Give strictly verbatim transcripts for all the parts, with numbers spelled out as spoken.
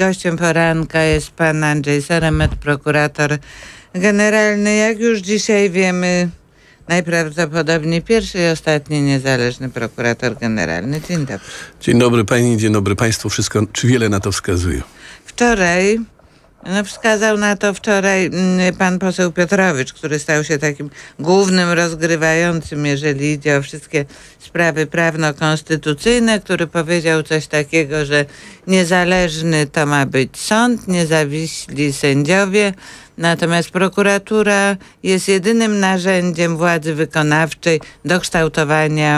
Gościem poranka jest pan Andrzej Seremet, prokurator generalny. Jak już dzisiaj wiemy, najprawdopodobniej pierwszy i ostatni niezależny prokurator generalny. Dzień dobry. Dzień dobry pani, dzień dobry państwu. Wszystko, czy wiele na to wskazuje? Wczoraj, no wskazał na to wczoraj pan poseł Piotrowicz, który stał się takim głównym rozgrywającym, jeżeli idzie o wszystkie sprawy prawno-konstytucyjne, który powiedział coś takiego, że niezależny to ma być sąd, niezawiśli sędziowie, natomiast prokuratura jest jedynym narzędziem władzy wykonawczej do kształtowania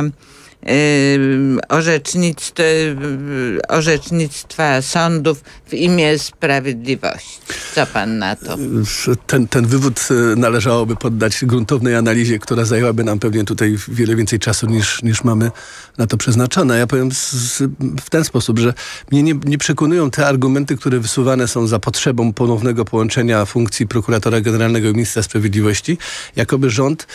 Yy, orzecznictw, yy, orzecznictwa sądów w imię sprawiedliwości. Co pan na to? Ten, ten wywód należałoby poddać gruntownej analizie, która zajęłaby nam pewnie tutaj wiele więcej czasu niż, niż mamy na to przeznaczone. Ja powiem z, z, w ten sposób, że mnie nie, nie przekonują te argumenty, które wysuwane są za potrzebą ponownego połączenia funkcji prokuratora generalnego i ministra sprawiedliwości, jakoby rząd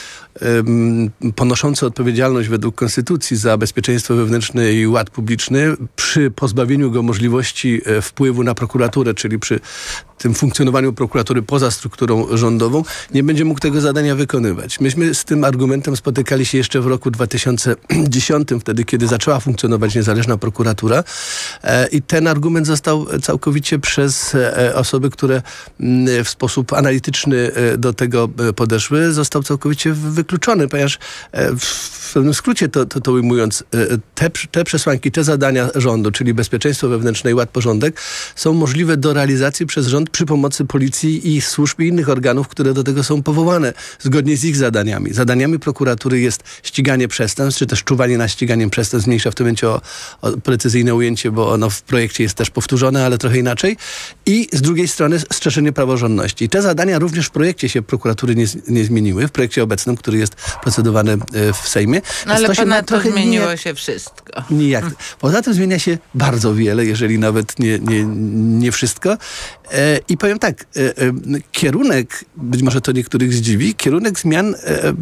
ym, ponoszący odpowiedzialność według konstytucji za bezpieczeństwo wewnętrzne i ład publiczny przy pozbawieniu go możliwości wpływu na prokuraturę, czyli przy tym funkcjonowaniu prokuratury poza strukturą rządową, nie będzie mógł tego zadania wykonywać. Myśmy z tym argumentem spotykali się jeszcze w roku dwa tysiące dziesiątym, wtedy, kiedy zaczęła funkcjonować niezależna prokuratura e, i ten argument został całkowicie przez e, osoby, które m, w sposób analityczny e, do tego podeszły, został całkowicie wykluczony, ponieważ e, w, w pewnym skrócie to, to, to ujmując, e, te, te przesłanki, te zadania rządu, czyli bezpieczeństwo wewnętrzne i ład porządek, są możliwe do realizacji przez rząd przy pomocy policji i służb i innych organów, które do tego są powołane, zgodnie z ich zadaniami. Zadaniami prokuratury jest ściganie przestępstw, czy też czuwanie nad ściganiem przestępstw. Zmniejsza w tym momencie o, o precyzyjne ujęcie, bo ono w projekcie jest też powtórzone, ale trochę inaczej. I z drugiej strony strzeżenie praworządności. I te zadania również w projekcie się prokuratury nie, nie zmieniły, w projekcie obecnym, który jest procedowany w Sejmie. No ale to się ponadto trochę zmieniło nijak, się wszystko. Nijak. Poza tym zmienia się bardzo wiele, jeżeli nawet nie, nie, nie wszystko. E, I powiem tak, e, e, kierunek, być może to niektórych zdziwi, kierunek zmian e,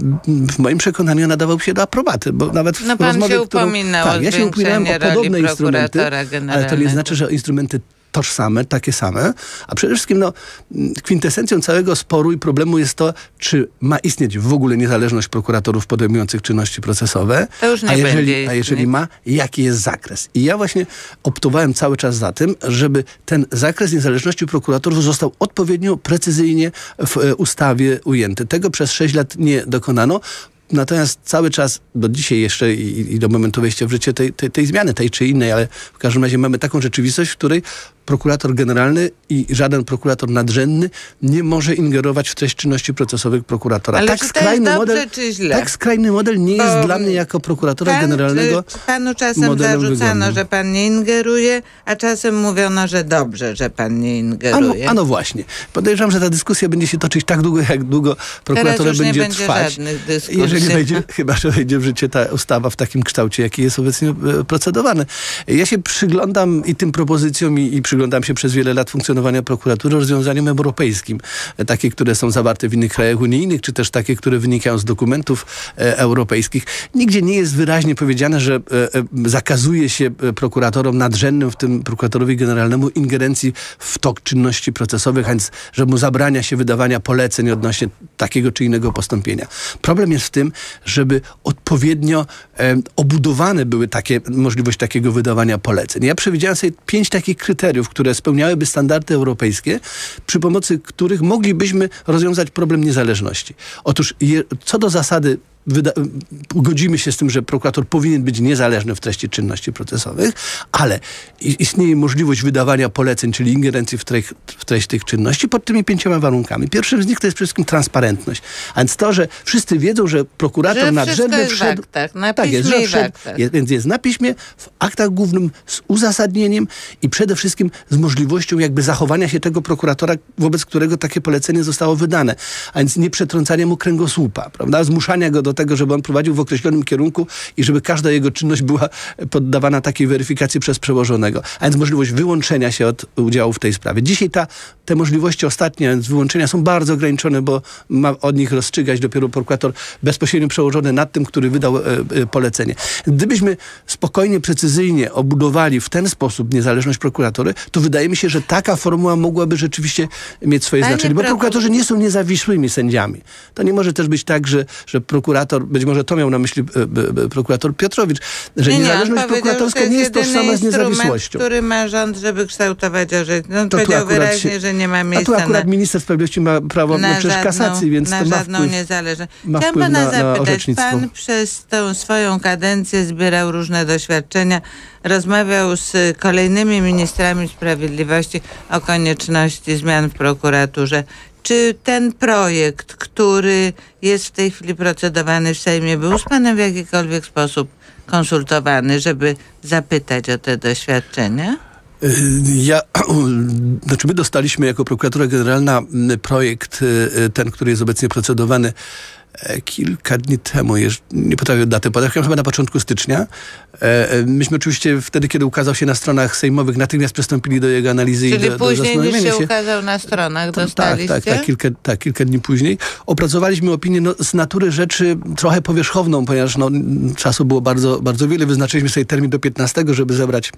w moim przekonaniu nadawał się do aprobaty, bo nawet w No pan rozmowie, się upominał którą, tak, o ja się upominałem o podobne instrumenty, ale to nie znaczy, że instrumenty tożsame, takie same, a przede wszystkim no, kwintesencją całego sporu i problemu jest to, czy ma istnieć w ogóle niezależność prokuratorów podejmujących czynności procesowe, to już nie a, jeżeli, będzie a jeżeli ma, jaki jest zakres. I ja właśnie optowałem cały czas za tym, żeby ten zakres niezależności prokuratorów został odpowiednio, precyzyjnie w ustawie ujęty. Tego przez sześć lat nie dokonano. Natomiast cały czas, do dzisiaj jeszcze i, i do momentu wejścia w życie tej, tej, tej zmiany, tej czy innej, ale w każdym razie mamy taką rzeczywistość, w której prokurator generalny i żaden prokurator nadrzędny nie może ingerować w treść czynności procesowych prokuratora. Ale tak czy to skrajny jest dobrze, model, czy źle? Tak skrajny model nie jest Bo dla mnie jako prokuratora pan, generalnego czy, czy panu czasem modelem zarzucano, wygodnym. że pan nie ingeruje, a czasem mówiono, że dobrze, że pan nie ingeruje. A no, a no właśnie. Podejrzewam, że ta dyskusja będzie się toczyć tak długo, jak długo prokuratora Teraz już będzie nie będzie trwać. żadnych dyskusji. Jeżeli wejdzie, chyba że wejdzie w życie ta ustawa w takim kształcie, jaki jest obecnie e, procedowany. Ja się przyglądam i tym propozycjom i, i przyglądam się przez wiele lat funkcjonowania prokuratury rozwiązaniom europejskim. E, takie, które są zawarte w innych krajach unijnych, czy też takie, które wynikają z dokumentów e, europejskich. Nigdzie nie jest wyraźnie powiedziane, że e, e, zakazuje się prokuratorom nadrzędnym, w tym prokuratorowi generalnemu, ingerencji w tok czynności procesowych, a więc, że mu zabrania się wydawania poleceń odnośnie takiego czy innego postąpienia. Problem jest w tym, żeby odpowiednio e, obudowane były takie, możliwość takiego wydawania poleceń. Ja przewidziałem sobie pięć takich kryteriów, które spełniałyby standardy europejskie, przy pomocy których moglibyśmy rozwiązać problem niezależności. Otóż je, co do zasady Wyda- godzimy się z tym, że prokurator powinien być niezależny w treści czynności procesowych, ale istnieje możliwość wydawania poleceń, czyli ingerencji w, treść, w treść tych czynności pod tymi pięcioma warunkami. Pierwszym z nich to jest przede wszystkim transparentność. A więc to, że wszyscy wiedzą, że prokurator że nadrzędny jest wszedł... w aktach, na tak jest, piśmie że i w wszedł, aktach. jest, więc jest na piśmie, w aktach głównym z uzasadnieniem i przede wszystkim z możliwością jakby zachowania się tego prokuratora, wobec którego takie polecenie zostało wydane. A więc nie przetrącania mu kręgosłupa, prawda? Zmuszania go do tego, żeby on prowadził w określonym kierunku i żeby każda jego czynność była poddawana takiej weryfikacji przez przełożonego. A więc możliwość wyłączenia się od udziału w tej sprawie. Dzisiaj ta, te możliwości ostatnie, więc wyłączenia są bardzo ograniczone, bo ma od nich rozstrzygać dopiero prokurator bezpośrednio przełożony nad tym, który wydał e, e, polecenie. Gdybyśmy spokojnie, precyzyjnie obudowali w ten sposób niezależność prokuratury, to wydaje mi się, że taka formuła mogłaby rzeczywiście mieć swoje Panie znaczenie, bo prokur- prokuratorzy nie są niezawisłymi sędziami. To nie może też być tak, że, że prokurator, być może to miał na myśli e, e, prokurator Piotrowicz, że nie, niezależność nie, prokuratorska nie jest tożsama z niezawisłością. który ma rząd, żeby kształtować orzeczenie. On To tu powiedział akurat wyraźnie, się- że nie ma A miejsca tu akurat na, minister sprawiedliwości ma prawo na na przecież żadną, kasacji, więc na to ma żadną wpływ. niezależność. ma Chciałam wpływ pana na- na zapytać, orzecznictwo. pan przez tą swoją kadencję zbierał różne doświadczenia, rozmawiał z kolejnymi ministrami sprawiedliwości o konieczności zmian w prokuraturze. Czy ten projekt, który jest w tej chwili procedowany w Sejmie, był z panem w jakikolwiek sposób konsultowany, żeby zapytać o te doświadczenia? Ja, znaczy my dostaliśmy jako Prokuratura Generalna projekt, ten, który jest obecnie procedowany, kilka dni temu, jeż, nie potrafię daty podać, chyba na początku stycznia. Myśmy oczywiście wtedy, kiedy ukazał się na stronach sejmowych, natychmiast przystąpili do jego analizy Czyli i do, później do niż się, się ukazał na stronach, tak, dostaliście? tak, tak, kilka, tak, kilka dni później. Opracowaliśmy opinię no, z natury rzeczy trochę powierzchowną, ponieważ no, czasu było bardzo, bardzo wiele. Wyznaczyliśmy sobie termin do piętnastego, żeby zebrać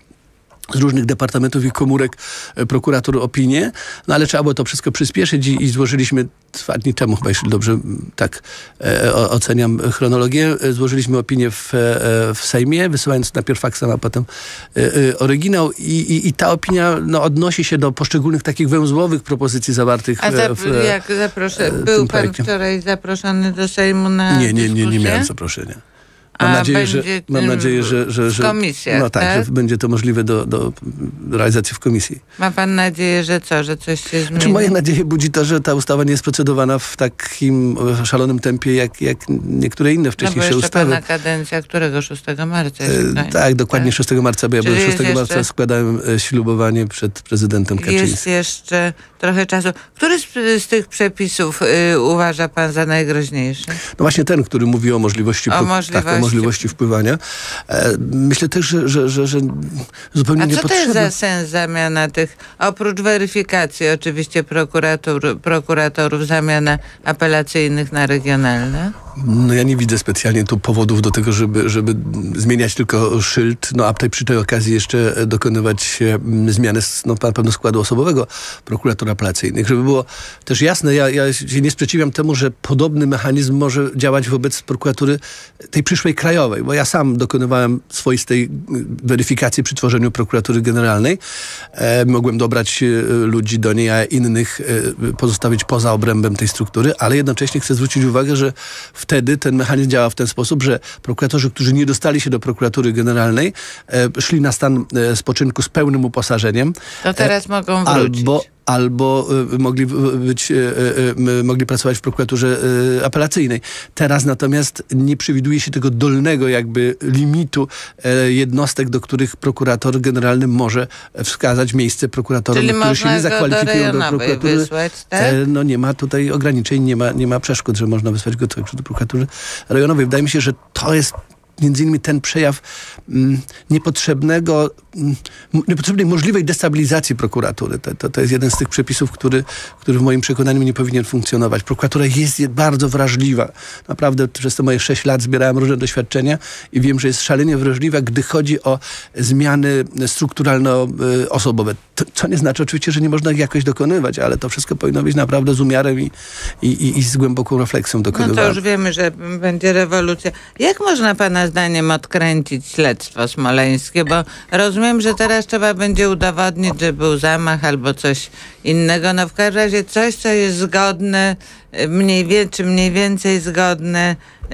z różnych departamentów i komórek e, prokuratur opinię, no ale trzeba było to wszystko przyspieszyć i, i złożyliśmy dwa dni temu, chyba jeśli dobrze tak e, o, oceniam chronologię, e, złożyliśmy opinię w, e, w Sejmie, wysyłając najpierw faksem, a potem e, e, oryginał i, i, i ta opinia no, odnosi się do poszczególnych takich węzłowych propozycji zawartych A w, zap- w jak zaproszę, e, był tym pan projekcie. wczoraj zaproszony do Sejmu na Nie, nie, nie, nie dyskusję? miałem zaproszenia. Mam A nadzieję, że, będzie, mam ym, nadzieję, że, że, że w komisjach, no tak, tak? że będzie to możliwe do, do realizacji w komisji. Ma pan nadzieję, że co, że coś się zmieni? Znaczy, moje nadzieje budzi to, że ta ustawa nie jest procedowana w takim szalonym tempie, jak, jak niektóre inne No bo wcześniejsze jeszcze ustawy. pana kadencja którego szóstego marca się E, kończy, tak, dokładnie tak? szóstego marca, bo ja Czyli byłem jest szóstego marca, jeszcze- składałem e, ślubowanie przed prezydentem Jest Kaczyńskim. jeszcze trochę czasu. Który z, z tych przepisów y, uważa pan za najgroźniejszy? No właśnie ten, który mówi o możliwości, O wpływ- możliwości. Tak, o możliwości wpływania. E, myślę też, że, że, że, że zupełnie A co to niepotrzebne. jest za sens zamiana tych, oprócz weryfikacji oczywiście prokurator, prokuratorów, zamiana apelacyjnych na regionalne? No ja nie widzę specjalnie tu powodów do tego, żeby, żeby zmieniać tylko szyld, no a tutaj przy tej okazji jeszcze dokonywać mm, zmiany no, na pewno składu osobowego prokurator apelacyjnych. Żeby było też jasne, ja, ja się nie sprzeciwiam temu, że podobny mechanizm może działać wobec prokuratury tej przyszłej krajowej, bo ja sam dokonywałem swoistej mm, weryfikacji przy tworzeniu prokuratury generalnej. E, mogłem dobrać e, ludzi do niej, a innych e, pozostawić poza obrębem tej struktury, ale jednocześnie chcę zwrócić uwagę, że wtedy ten mechanizm działa w ten sposób, że prokuratorzy, którzy nie dostali się do prokuratury generalnej, e, szli na stan e, spoczynku z pełnym uposażeniem. To teraz e, mogą wrócić. Albo albo y, mogli być, y, y, y, mogli pracować w prokuraturze y, apelacyjnej. Teraz natomiast nie przewiduje się tego dolnego jakby limitu y, jednostek, do których prokurator generalny może wskazać miejsce prokuratorom, Czyli którzy się można nie go do zakwalifikują do, rejonowej prokuratury. wysłać, tak? E, no nie ma tutaj ograniczeń, nie ma, nie ma przeszkód, że można wysłać go także do prokuratury rejonowej. Wydaje mi się, że to jest między innymi ten przejaw mm, niepotrzebnego, mm, niepotrzebnej możliwej destabilizacji prokuratury. To, to, to jest jeden z tych przepisów, który, który w moim przekonaniu nie powinien funkcjonować. Prokuratura jest bardzo wrażliwa. Naprawdę przez te moje sześć lat zbierałem różne doświadczenia i wiem, że jest szalenie wrażliwa, gdy chodzi o zmiany strukturalno-osobowe. To, co nie znaczy oczywiście, że nie można ich jakoś dokonywać, ale to wszystko powinno być naprawdę z umiarem i, i, i, i z głęboką refleksją dokonywane. No to już wiemy, że będzie rewolucja. Jak można pana zdaniem odkręcić śledztwo smoleńskie? Bo rozumiem, że teraz trzeba będzie udowodnić, że był zamach albo coś innego. No w każdym razie coś, co jest zgodne, mniej wie, czy mniej więcej zgodne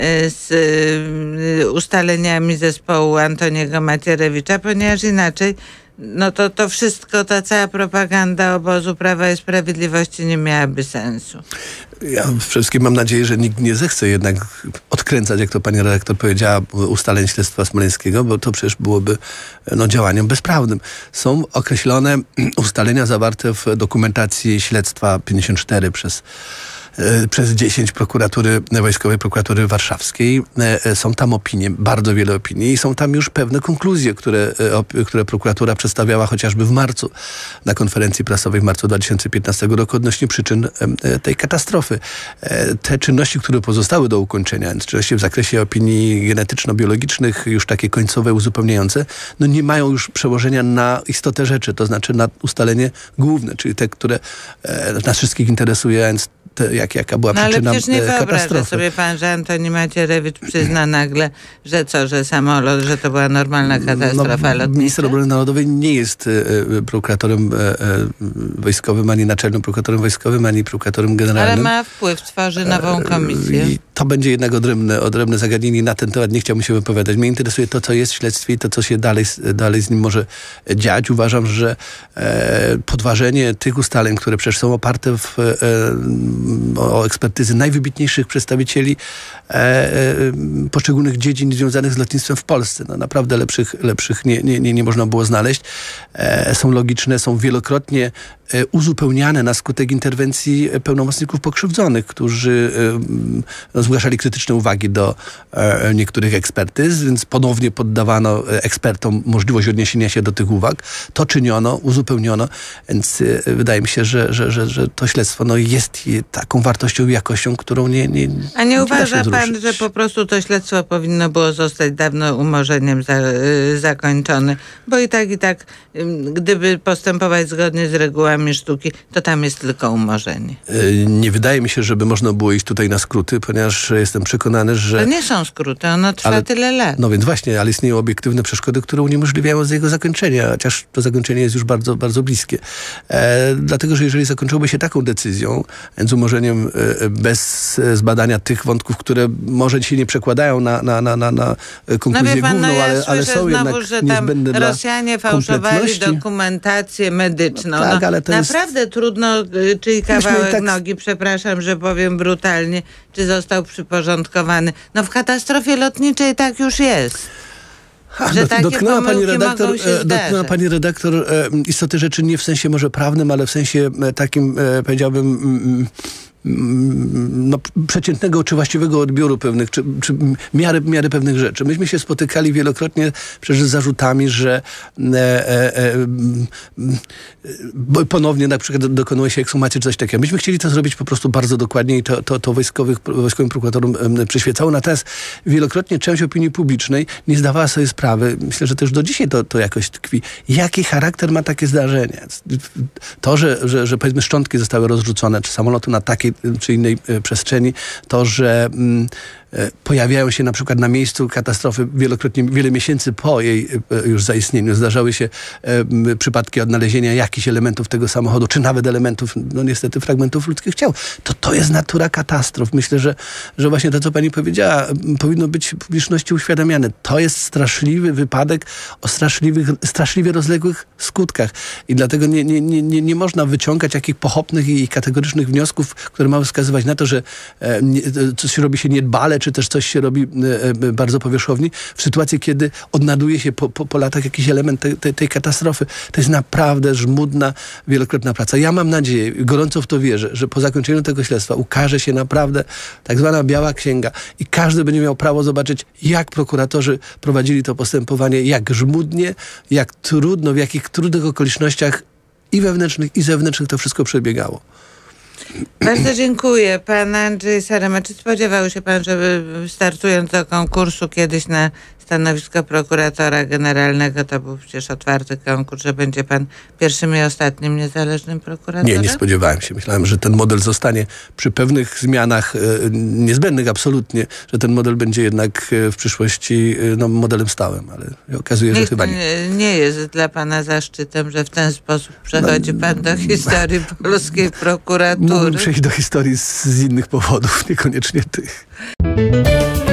z ustaleniami zespołu Antoniego Macierewicza, ponieważ inaczej no to to wszystko, ta cała propaganda obozu Prawa i Sprawiedliwości nie miałaby sensu. Ja przede wszystkim mam nadzieję, że nikt nie zechce jednak odkręcać, jak to pani redaktor powiedziała, ustaleń śledztwa smoleńskiego, bo to przecież byłoby no, działaniem bezprawnym. Są określone ustalenia zawarte w dokumentacji śledztwa pięćdziesiąt cztery przez przez dziesięć prokuratury, Wojskowej Prokuratury Warszawskiej. Są tam opinie, bardzo wiele opinii i są tam już pewne konkluzje, które, które prokuratura przedstawiała chociażby w marcu na konferencji prasowej w marcu dwa tysiące piętnastego roku odnośnie przyczyn tej katastrofy. Te czynności, które pozostały do ukończenia, więc czynności w zakresie opinii genetyczno-biologicznych, już takie końcowe, uzupełniające, no nie mają już przełożenia na istotę rzeczy, to znaczy na ustalenie główne, czyli te, które nas wszystkich interesuje, więc te, jak, jaka była no, przyczyna ale przecież nie katastrofy. wyobraża sobie pan, że Antoni Macierewicz przyzna nagle, że co, że samolot, że to była normalna katastrofa no, lotnicza? Minister Obrony Narodowej nie jest e, prokuratorem e, e, wojskowym, ani naczelnym prokuratorem wojskowym, ani prokuratorem generalnym. Ale ma wpływ, tworzy nową komisję. I to będzie jednak odrębne, odrębne zagadnienie. Na ten temat nie chciałbym się wypowiadać. Mnie interesuje to, co jest w śledztwie i to, co się dalej, dalej z nim może dziać. Uważam, że e, podważenie tych ustaleń, które przecież są oparte w, e, o ekspertyzy najwybitniejszych przedstawicieli e, e, poszczególnych dziedzin związanych z lotnictwem w Polsce. No, naprawdę lepszych, lepszych nie, nie, nie, nie można było znaleźć. E, są logiczne, są wielokrotnie e, uzupełniane na skutek interwencji pełnomocników pokrzywdzonych, którzy e, zgłaszali krytyczne uwagi do e, niektórych ekspertyz, więc ponownie poddawano ekspertom możliwość odniesienia się do tych uwag. To czyniono, uzupełniono, więc e, wydaje mi się, że, że, że, że to śledztwo no, jest taką wartością i jakością, którą nie nie A nie, nie uważa pan, wzruszyć. że po prostu to śledztwo powinno było zostać dawno umorzeniem za, y, zakończone? Bo i tak, i tak, y, gdyby postępować zgodnie z regułami sztuki, to tam jest tylko umorzenie. E, nie wydaje mi się, żeby można było iść tutaj na skróty, ponieważ jestem przekonany, że... To nie są skróty, ono trwa ale, tyle lat. No więc właśnie, ale istnieją obiektywne przeszkody, które uniemożliwiają z jego zakończenia, chociaż to zakończenie jest już bardzo, bardzo bliskie. E, dlatego, że jeżeli zakończyłoby się taką decyzją, z umorzeniem e, bez zbadania tych wątków, które może się nie przekładają na, na, na, na, na konkluzję no pan, główną, no ja ale, ale są znowu, jednak że tam niezbędne dla Rosjanie fałszowali dokumentację medyczną. No tak, no, ale to naprawdę jest... trudno, czyli kawałek tak... nogi, przepraszam, że powiem brutalnie, czy został przyporządkowany. No w katastrofie lotniczej tak już jest. Ha, że dot, takie dotknęła pani redaktor, mogą się dotknęła pani redaktor e, istoty rzeczy nie w sensie może prawnym, ale w sensie e, takim, e, powiedziałbym, mm, no, przeciętnego czy właściwego odbioru pewnych, czy, czy miary, miary pewnych rzeczy. Myśmy się spotykali wielokrotnie przecież z zarzutami, że e, e, e, ponownie na przykład dokonuje się ekshumacji czy coś takiego. Myśmy chcieli to zrobić po prostu bardzo dokładnie i to, to, to wojskowych, wojskowym prokuratorom e, przyświecało. Natomiast wielokrotnie część opinii publicznej nie zdawała sobie sprawy, myślę, że też do dzisiaj to, to jakoś tkwi, jaki charakter ma takie zdarzenie. To, że, że, że powiedzmy szczątki zostały rozrzucone, czy samolotu na takiej czy innej e, przestrzeni, to, że mm, e, pojawiają się na przykład na miejscu katastrofy wielokrotnie, wiele miesięcy po jej e, już zaistnieniu. Zdarzały się e, przypadki odnalezienia jakichś elementów tego samochodu, czy nawet elementów, no niestety fragmentów ludzkich ciał. To to jest natura katastrof. Myślę, że, że właśnie to, co pani powiedziała, powinno być publiczności uświadamiane. To jest straszliwy wypadek o straszliwych, straszliwie rozległych skutkach. I dlatego nie, nie, nie, nie można wyciągać jakich pochopnych i kategorycznych wniosków, które mają wskazywać na to, że e, nie, coś robi się niedbale, czy też coś się robi e, bardzo powierzchownie, w sytuacji, kiedy odnajduje się po, po, po latach jakiś element te, te, tej katastrofy. To jest naprawdę żmudna, wielokrotna praca. Ja mam nadzieję, gorąco w to wierzę, że po zakończeniu tego śledztwa ukaże się naprawdę tak zwana biała księga i każdy będzie miał prawo zobaczyć, jak prokuratorzy prowadzili to postępowanie, jak żmudnie, jak trudno, w jakich trudnych okolicznościach i wewnętrznych, i zewnętrznych to wszystko przebiegało. Bardzo dziękuję. Pan Andrzej Sarema, czy spodziewał się pan, żeby startując do konkursu kiedyś na stanowisko prokuratora generalnego, to był przecież otwarty konkurs, że będzie pan pierwszym i ostatnim niezależnym prokuratorem? Nie, nie spodziewałem się. Myślałem, że ten model zostanie przy pewnych zmianach e, niezbędnych absolutnie, że ten model będzie jednak e, w przyszłości e, no, modelem stałym, ale okazuje się, że chyba nie. nie. Nie jest dla pana zaszczytem, że w ten sposób przechodzi no, pan do historii polskiej prokuratury. Mógłbym przejść do historii z, z innych powodów, niekoniecznie tych.